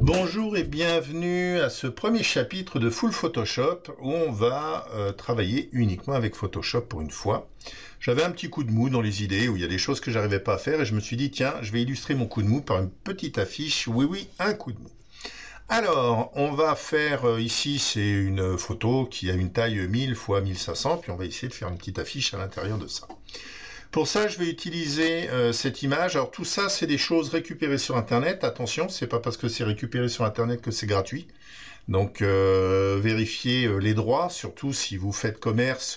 Bonjour et bienvenue à ce premier chapitre de Full Photoshop où on va travailler uniquement avec Photoshop pour une fois. J'avais un petit coup de mou dans les idées où il y a des choses que j'arrivais pas à faire et je me suis dit tiens, je vais illustrer mon coup de mou par une petite affiche. Oui, un coup de mou. Alors, on va faire ici, c'est une photo qui a une taille 1000 x 1500, puis on va essayer de faire une petite affiche à l'intérieur de ça. Pour ça, je vais utiliser cette image. Alors tout ça, c'est des choses récupérées sur Internet. Attention, c'est pas parce que c'est récupéré sur Internet que c'est gratuit. Donc vérifiez les droits, surtout si vous faites commerce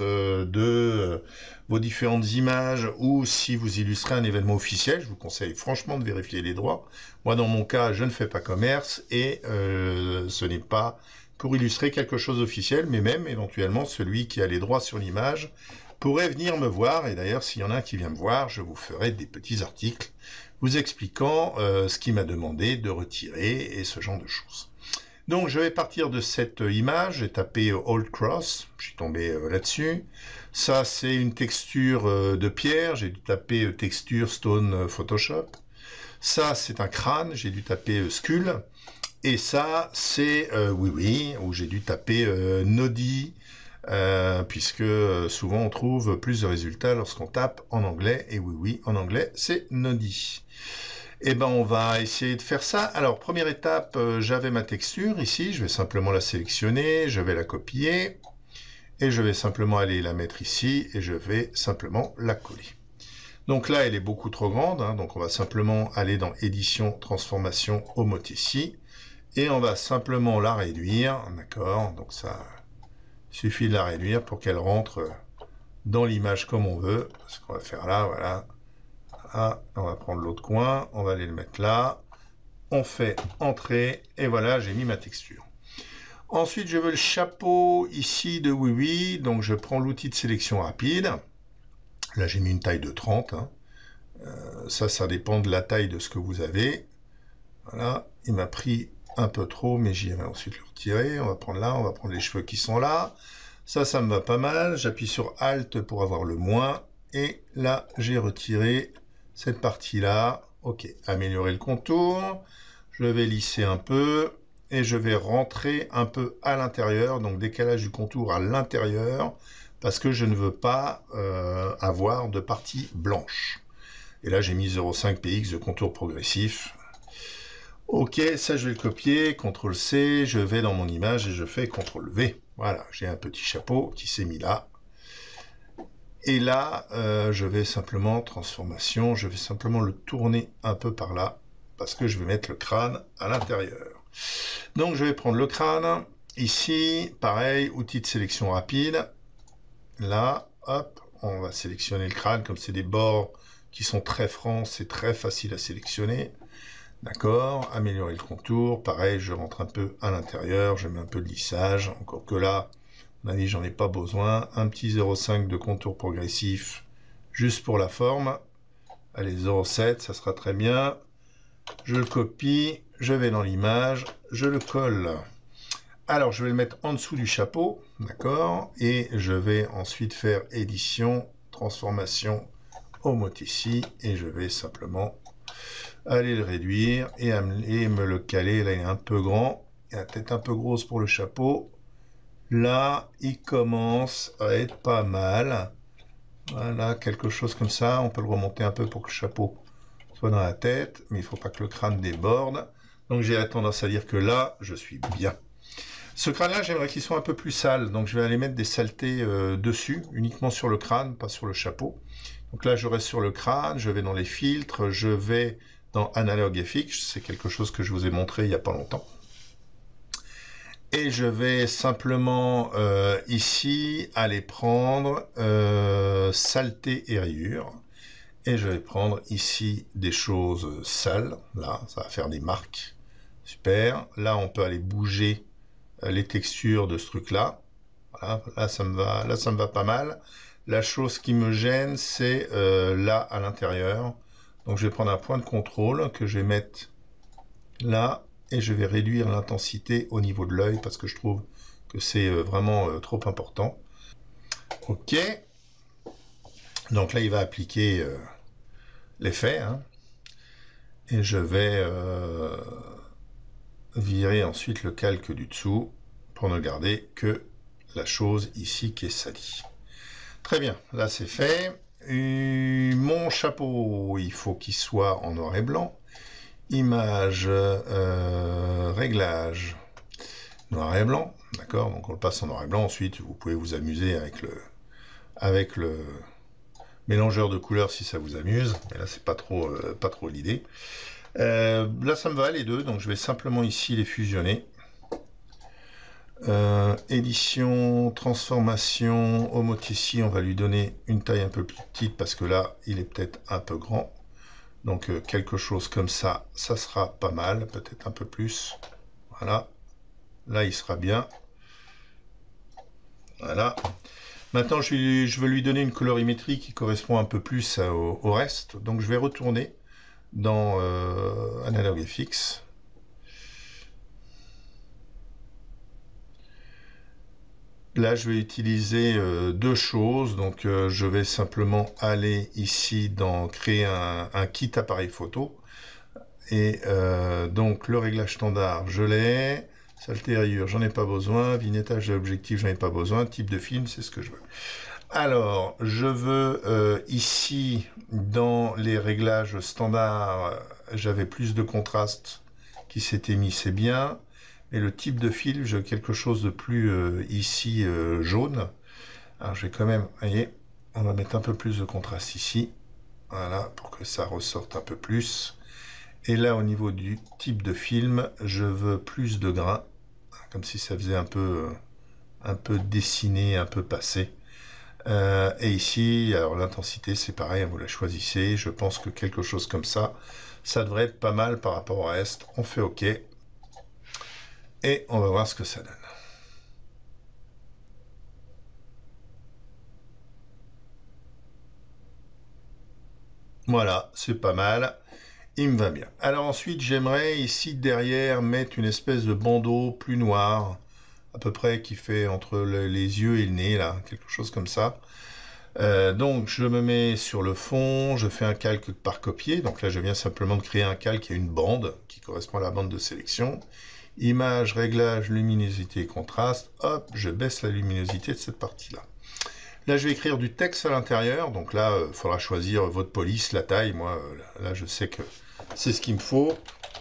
de vos différentes images ou si vous illustrez un événement officiel. Je vous conseille franchement de vérifier les droits. Moi, dans mon cas, je ne fais pas commerce et ce n'est pas pour illustrer quelque chose d'officiel, mais même éventuellement celui qui a les droits sur l'image pourrait venir me voir, et d'ailleurs s'il y en a un qui vient me voir, je vous ferai des petits articles vous expliquant ce qu'il m'a demandé de retirer et ce genre de choses. Donc je vais partir de cette image, j'ai tapé Old Cross, je suis tombé là-dessus. Ça c'est une texture de pierre, j'ai dû taper texture Stone Photoshop. Ça c'est un crâne, j'ai dû taper Skull. Et ça c'est oui, où j'ai dû taper Noddy. Puisque souvent on trouve plus de résultats lorsqu'on tape en anglais, et oui, en anglais c'est Noddy. Et ben on va essayer de faire ça. Alors première étape, j'avais ma texture ici, je vais simplement la sélectionner, je vais la copier, et je vais simplement aller la mettre ici, et je vais simplement la coller. Donc là elle est beaucoup trop grande, hein, donc on va simplement aller dans édition, transformation, homothétie, et on va simplement la réduire, d'accord, donc ça... Il suffit de la réduire pour qu'elle rentre dans l'image comme on veut. Ce qu'on va faire là, voilà. Ah, on va prendre l'autre coin, on va aller le mettre là. On fait entrer, et voilà, j'ai mis ma texture. Ensuite, je veux le chapeau ici de Oui, donc je prends l'outil de sélection rapide. Là, j'ai mis une taille de 30. Hein. Ça dépend de la taille de ce que vous avez. Voilà, il m'a pris un peu trop, mais j'irai ensuite le retirer. On va prendre là, on va prendre les cheveux qui sont là. Ça me va pas mal. J'appuie sur Alt pour avoir le moins. Et là, j'ai retiré cette partie-là. Ok, améliorer le contour. Je vais lisser un peu. Et je vais rentrer un peu à l'intérieur. Donc, décalage du contour à l'intérieur. Parce que je ne veux pas avoir de partie blanche. Et là, j'ai mis 0,5 px de contour progressif. Ok, ça je vais le copier, CTRL-C, je vais dans mon image et je fais CTRL-V. Voilà, j'ai un petit chapeau qui s'est mis là. Et là, je vais simplement, transformation, je vais simplement le tourner un peu par là, parce que je vais mettre le crâne à l'intérieur. Donc je vais prendre le crâne, ici, pareil, outil de sélection rapide. Là, hop, on va sélectionner le crâne, comme c'est des bords qui sont très francs, c'est très facile à sélectionner. D'accord, améliorer le contour, pareil, je rentre un peu à l'intérieur, je mets un peu de lissage, encore que là, à mon avis, j'en ai pas besoin. Un petit 0,5 de contour progressif, juste pour la forme. Allez, 0,7, ça sera très bien. Je le copie, je vais dans l'image, je le colle. Alors, je vais le mettre en dessous du chapeau, d'accord, et je vais ensuite faire édition, transformation, homothétie, et je vais simplement aller le réduire et me le caler. Là, il est un peu grand, il a la tête un peu grosse pour le chapeau. Là, il commence à être pas mal. Voilà, quelque chose comme ça. On peut le remonter un peu pour que le chapeau soit dans la tête, mais il ne faut pas que le crâne déborde. Donc, j'ai tendance à dire que là, je suis bien. Ce crâne-là, j'aimerais qu'il soit un peu plus sale, donc je vais aller mettre des saletés dessus, uniquement sur le crâne, pas sur le chapeau. Donc là, je reste sur le crâne, je vais dans les filtres, je vais dans Analog FX, c'est quelque chose que je vous ai montré il n'y a pas longtemps. Et je vais simplement ici aller prendre saleté et rayures. Et je vais prendre ici des choses sales, là, ça va faire des marques. Super, là on peut aller bouger les textures de ce truc-là. Voilà, là ça me va pas mal. La chose qui me gêne, c'est là à l'intérieur. Donc je vais prendre un point de contrôle que je vais mettre là et je vais réduire l'intensité au niveau de l'œil parce que je trouve que c'est vraiment trop important. Ok. Donc là il va appliquer l'effet. Hein. Et je vais virer ensuite le calque du dessous pour ne garder que la chose ici qui est salie. Très bien, là c'est fait. Mon chapeau, il faut qu'il soit en noir et blanc. Image, réglage, noir et blanc. D'accord, donc on le passe en noir et blanc. Ensuite, vous pouvez vous amuser avec le mélangeur de couleurs si ça vous amuse. Mais là, c'est pas trop l'idée. Là, ça me va les deux, donc je vais simplement ici les fusionner. Édition, transformation, Omotici, on va lui donner une taille un peu plus petite parce que là, il est peut-être un peu grand. Donc quelque chose comme ça, ça sera pas mal, peut-être un peu plus. Voilà, là il sera bien. Voilà. Maintenant, je veux lui donner une colorimétrie qui correspond un peu plus au reste. Donc je vais retourner dans Analog FX. Là, je vais utiliser deux choses. Donc, je vais simplement aller ici dans créer un kit appareil photo. Et donc, le réglage standard, je l'ai. Saleté rayure, j'en ai pas besoin. Vignettage de l'objectif, j'en ai pas besoin. Type de film, c'est ce que je veux. Alors, je veux ici, dans les réglages standards, j'avais plus de contraste qui s'était mis, c'est bien. Et le type de fil, j'ai quelque chose de plus ici jaune. Alors je vais quand même, vous voyez, on va mettre un peu plus de contraste ici. Voilà, pour que ça ressorte un peu plus. Et là, au niveau du type de film, je veux plus de grains. Comme si ça faisait un peu dessiné, un peu passé. Et ici, alors l'intensité, c'est pareil, vous la choisissez. Je pense que quelque chose comme ça devrait être pas mal par rapport au reste. On fait OK. Et on va voir ce que ça donne. Voilà, c'est pas mal. Il me va bien. Alors ensuite, j'aimerais ici derrière mettre une espèce de bandeau plus noir, à peu près qui fait entre les yeux et le nez, là, quelque chose comme ça. Donc je me mets sur le fond, je fais un calque par copier. Donc là, je viens simplement de créer un calque et une bande qui correspond à la bande de sélection. Image, réglage, luminosité et contraste. Hop, je baisse la luminosité de cette partie-là. Là, je vais écrire du texte à l'intérieur. Donc là, il faudra choisir votre police, la taille. Moi, là, je sais que c'est ce qu'il me faut.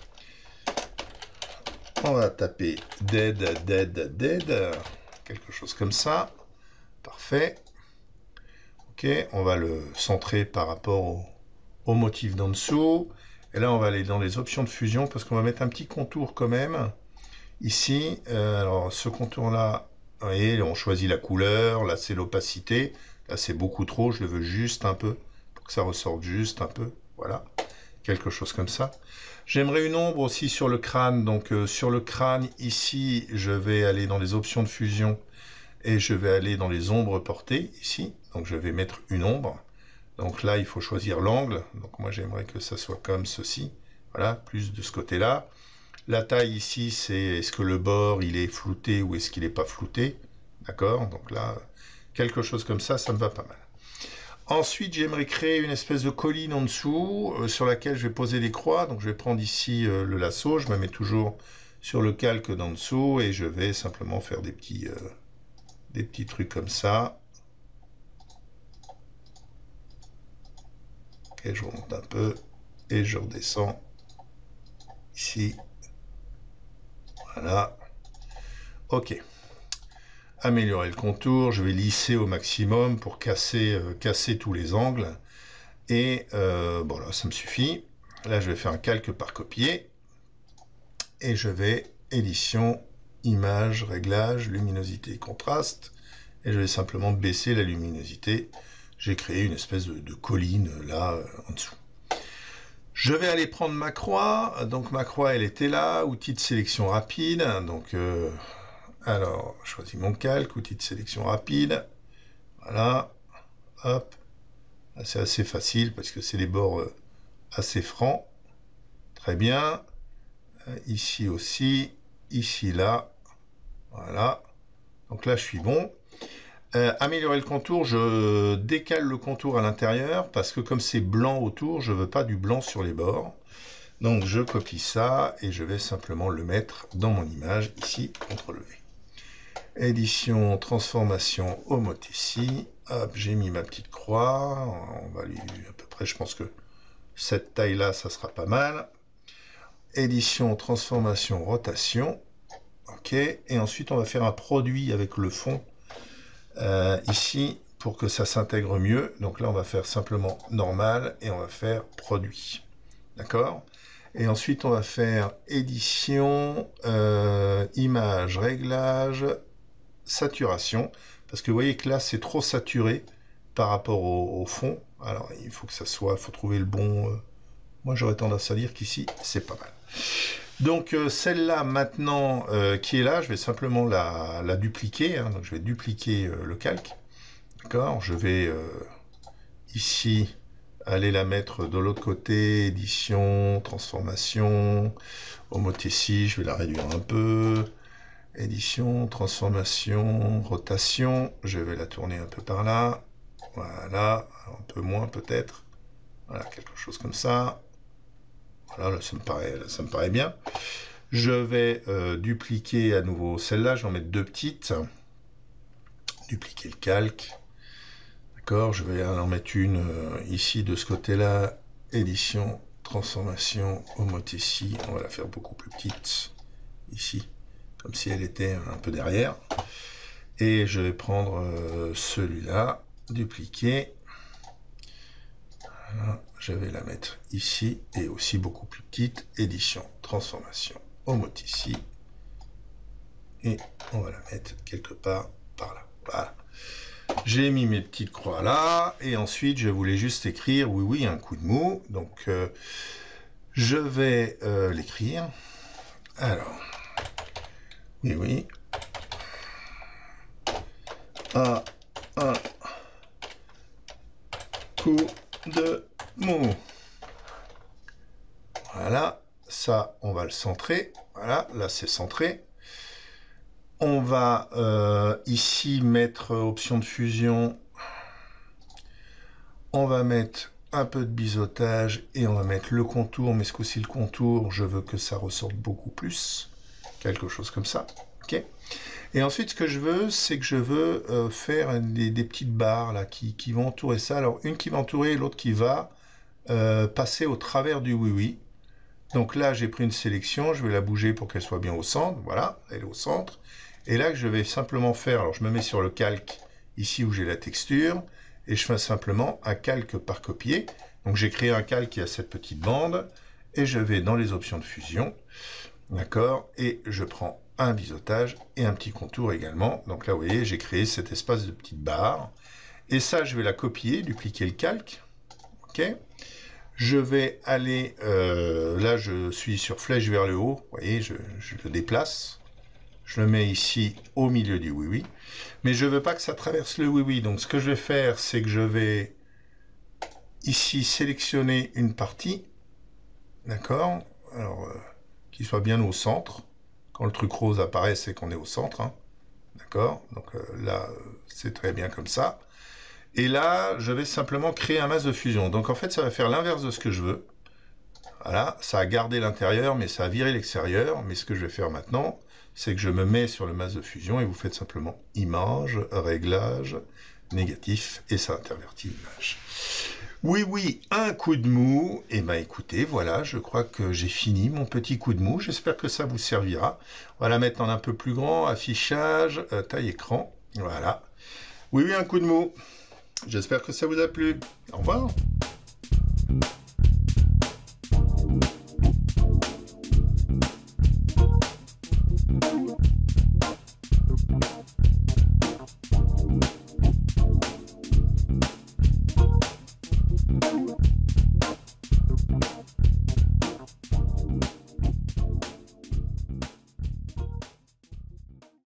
On va taper dead, quelque chose comme ça. Parfait. Ok, on va le centrer par rapport au motif d'en dessous. Et là, on va aller dans les options de fusion parce qu'on va mettre un petit contour quand même. Ici, alors ce contour-là, vous voyez, on choisit la couleur, là c'est l'opacité, là c'est beaucoup trop, je le veux juste un peu, pour que ça ressorte juste un peu, voilà, quelque chose comme ça. J'aimerais une ombre aussi sur le crâne, donc sur le crâne ici, je vais aller dans les options de fusion, et je vais aller dans les ombres portées, ici, donc je vais mettre une ombre. Donc là, il faut choisir l'angle, donc moi j'aimerais que ça soit comme ceci, voilà, plus de ce côté-là. La taille ici, c'est est-ce que le bord il est flouté ou est-ce qu'il n'est pas flouté. D'accord? Donc là, quelque chose comme ça me va pas mal. Ensuite, j'aimerais créer une espèce de colline en dessous sur laquelle je vais poser des croix. Donc je vais prendre ici le lasso, je me mets toujours sur le calque d'en dessous et je vais simplement faire des petits trucs comme ça. Ok, je remonte un peu et je redescends ici. Voilà. Ok. Améliorer le contour, je vais lisser au maximum pour casser tous les angles. Et bon là, ça me suffit. Là, je vais faire un calque par copier. Et je vais édition, image, réglage, luminosité, contraste. Et je vais simplement baisser la luminosité. J'ai créé une espèce de colline là en dessous. Je vais aller prendre ma croix. Donc ma croix, elle était là. Outil de sélection rapide. Donc alors, je choisis mon calque, outil de sélection rapide. Voilà. Hop. C'est assez facile parce que c'est les bords assez francs. Très bien. Ici aussi. Ici, là. Voilà. Donc là, je suis bon. Améliorer le contour, je décale le contour à l'intérieur parce que comme c'est blanc autour, je ne veux pas du blanc sur les bords. Donc je copie ça et je vais simplement le mettre dans mon image ici, CTRL V. Édition, transformation, homothétie. Hop, j'ai mis ma petite croix. On va lui à peu près, je pense que cette taille-là, ça sera pas mal. Édition, transformation, rotation. OK. Et ensuite, on va faire un produit avec le fond ici pour que ça s'intègre mieux. Donc là, on va faire simplement normal et on va faire produit. D'accord? Et ensuite, on va faire édition, image, réglage, saturation. Parce que vous voyez que là, c'est trop saturé par rapport au fond. Alors, il faut que ça soit, il faut trouver le bon... moi, j'aurais tendance à dire qu'ici, c'est pas mal. Donc, celle-là, maintenant, qui est là, je vais simplement la dupliquer. Hein. Donc, je vais dupliquer le calque. D'accord? Je vais ici aller la mettre de l'autre côté. Édition, transformation, homothétie. Je vais la réduire un peu. Édition, transformation, rotation. Je vais la tourner un peu par là. Voilà. Un peu moins peut-être. Voilà, quelque chose comme ça. Voilà, là, ça me paraît bien. Je vais dupliquer à nouveau celle-là. Je vais en mettre deux petites. Dupliquer le calque. D'accord, je vais en mettre une ici de ce côté-là. Édition, transformation, homothétie. On va la faire beaucoup plus petite. Ici, comme si elle était un peu derrière. Et je vais prendre celui-là. Dupliquer. Voilà, je vais la mettre ici et aussi beaucoup plus petite. Édition, transformation, homothétie. Et on va la mettre quelque part par là. Voilà. J'ai mis mes petites croix là. Et ensuite, je voulais juste écrire, oui, un coup de mou. Donc, je vais l'écrire. Alors, oui. Un coup de mou. Voilà, ça, on va le centrer. Voilà, là, c'est centré. On va ici mettre option de fusion. On va mettre un peu de biseautage et on va mettre le contour. Mais ce coup-ci, le contour, je veux que ça ressorte beaucoup plus. Quelque chose comme ça. OK. Et ensuite, ce que je veux, c'est que je veux faire des petites barres là, qui vont entourer ça. Alors, une qui va entourer et l'autre qui va passer au travers du oui. Donc là, j'ai pris une sélection. Je vais la bouger pour qu'elle soit bien au centre. Voilà, elle est au centre. Et là, je vais simplement faire... Alors, je me mets sur le calque, ici où j'ai la texture. Et je fais simplement un calque par copier. Donc, j'ai créé un calque qui a cette petite bande. Et je vais dans les options de fusion. D'accord? Et je prends un biseautage et un petit contour également. Donc là, vous voyez, j'ai créé cet espace de petite barre. Et ça, je vais la copier, dupliquer le calque. OK? Je vais aller... là, je suis sur flèche vers le haut. Vous voyez, je le déplace. Je le mets ici au milieu du oui. Mais je ne veux pas que ça traverse le oui. Donc, ce que je vais faire, c'est que je vais ici sélectionner une partie. D'accord? Alors, qui soit bien au centre. Quand le truc rose apparaît, c'est qu'on est au centre. Hein. D'accord? Donc là, c'est très bien comme ça. Et là, je vais simplement créer un masque de fusion. Donc en fait, ça va faire l'inverse de ce que je veux. Voilà, ça a gardé l'intérieur, mais ça a viré l'extérieur. Mais ce que je vais faire maintenant, c'est que je me mets sur le masque de fusion et vous faites simplement image, réglage, négatif, et ça intervertit l'image. Oui, un coup de mou. Et bien écoutez, voilà, je crois que j'ai fini mon petit coup de mou. J'espère que ça vous servira. On va la mettre en un peu plus grand, affichage, taille écran. Voilà. Oui, un coup de mou. J'espère que ça vous a plu. Au revoir.